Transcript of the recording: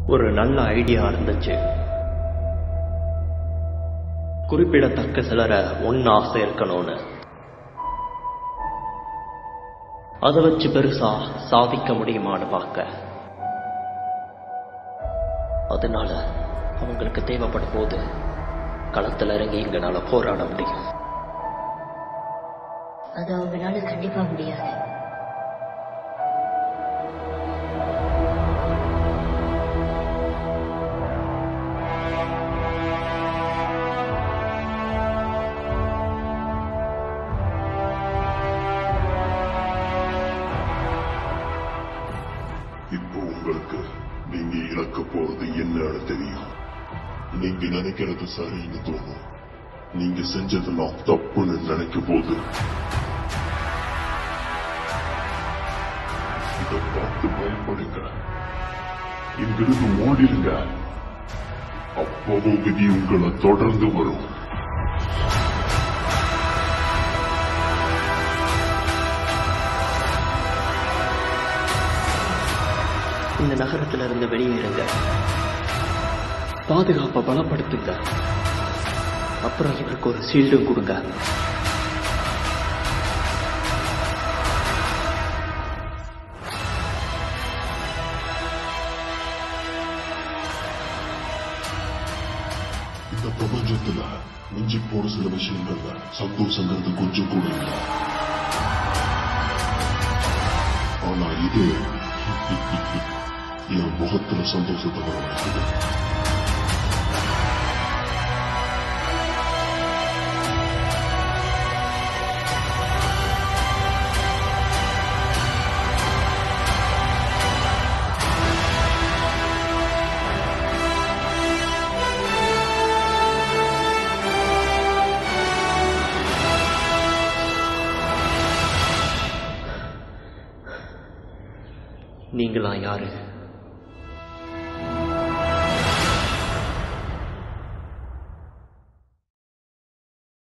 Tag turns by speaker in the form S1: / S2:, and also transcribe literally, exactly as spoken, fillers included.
S1: ஒரு நல்ல ஐடியா இருந்துச்சு. குறிப்பிடத்தக்க சிலரை ஒன்னா சேர்க்கணும்னு. அதை வச்சு பெருசா சாதிக்க முடியுமான்னு பார்க்க. அதனால அவங்களுக்கு தேவைப்படும் போது களத்தில் இறங்கி எங்களால போராட முடியும்.
S2: அது அவங்களால கண்டிப்பா முடியாது.
S3: இப்போ உங்களுக்கு நீங்க இழக்க போறது என்னன்னு தெரியும். நீங்க நினைக்கிறது சரின்னு தோணும். நீங்க செஞ்சதெல்லாம் தப்புன்னு நினைக்க போது இதை பார்த்து பயப்படுங்க. இங்கிருந்து ஓடிடுங்க. அப்பவோ விதி உங்களை தொடர்ந்து வரும்.
S1: இந்த நகரத்துல இருந்து வெளியேறுங்க. பாதுகாப்பை பலப்படுத்துங்க. அப்புறம் இவருக்கு ஒரு ஷீல்டும் கொடுங்க.
S3: இந்த பிரபஞ்சத்துல மிஞ்சி போற சில விஷயங்கள்ல சந்தோஷங்கிறது கொஞ்சம் கூட இல்லை. ஆனா இது என் முகத்துல சந்தோஷத்தை வரவழைக்குது.
S1: நீங்களா யாரு?